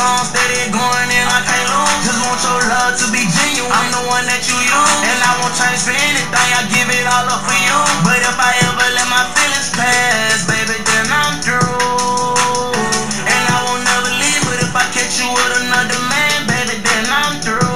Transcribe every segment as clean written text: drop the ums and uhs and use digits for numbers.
on, steady going and I can't lose. Just want your love to be genuine. I'm the one that you use, and I won't change for anything. I give it all up for you. But if I ever let my feelings pass, baby, then I'm through. And I won't never leave, but if I catch you with another man, baby, then I'm through.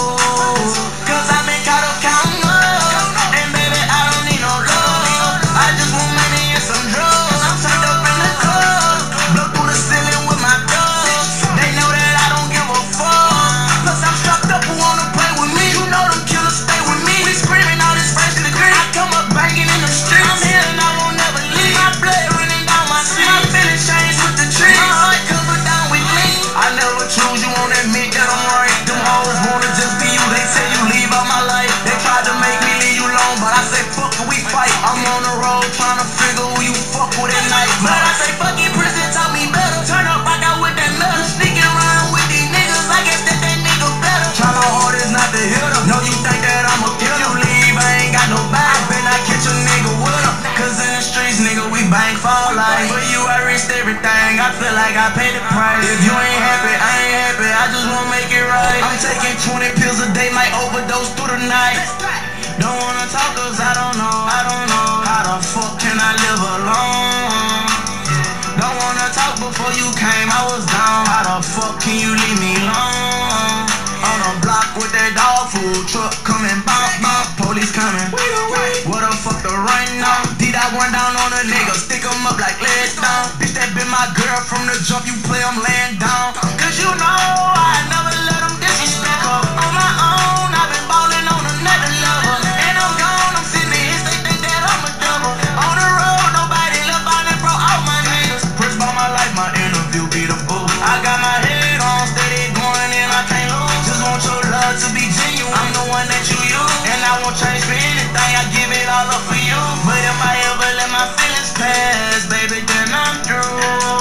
Cause I've been caught up counting up, and baby, I don't need no love. I just want money and some drugs. I'm turned up in the club, blow through the ceiling with my thugs. They know that I don't give a fuck. Plus I'm strapped up, who wanna play with me? You know them killers stay with me. We screaming all this first degree. I come up banging in the streets. I'm here and I won't never leave. My blood running down my seat. My feelings changed with the trees. My heart covered down with lean. I never choose, you won't admit that I'm right. Them hoes wanna just be you. They say you leave out my life. They tried to make me leave you alone, but I say fuck it, we fight. I'm on the road trying to figure who you fuck with at night. But I say fuck it, prison taught me better. Turn up, rock out with that nutter. Sneaking around with these niggas, I guess that nigga better. Try my hardest not to hit her. No, you think that I'm a killer. You leave, I ain't got no bag. Bet I catch a nigga with her. Cause in the streets, nigga, we bang for life. For you, I risked everything. I feel like I paid the price. If you ain't happy, I ain't happy. I just wanna make it right. I'm taking 20 pills a day, might overdose through the night. Don't wanna talk cause I don't know how the fuck can I live alone. Don't wanna talk before you came, I was down. How the fuck can you leave me alone? On a block with that dog food truck coming, bump, bump, police coming. What the fuck to run now? D-Dot one down on a nigga, stick him up like lead down. Bitch, that been my girl from the jump, you play, I'm laying down. Cause you know I never let them disrespect her. On my own, I've been ballin' on another level. And I'm gone, I'm sitting here, they think that I'm a double. On the road, nobody left, I done brought all my niggas. First by my life, my interview be the boo. I got my head on, steady going and I can't lose. Just want your love to be genuine. I'm the one that you use, and I won't change for anything. I give it all up for you. But if I ever let my feelings pass, baby, then I'm through.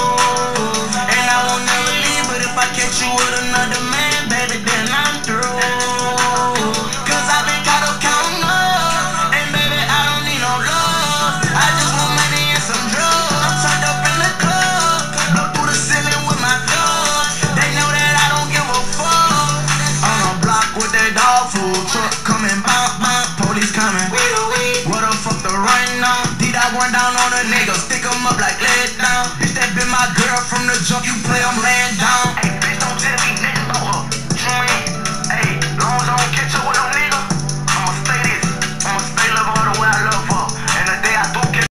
And I won't never leave, but if I catch you with another man, baby, then I'm through. Cause I've been caught up counting up, and baby, I don't need no love. I just want money and some drugs. I'm turned up in the club, blow through the ceiling with my thugs. They know that I don't give a fuck. On a block with that dog food truck coming, bump, bump, police coming. What the fuck to run now? D-Dot one down on a nigga, stick him up like lead down. Bitch, that been my girl from the jump, you play, I'm laying down.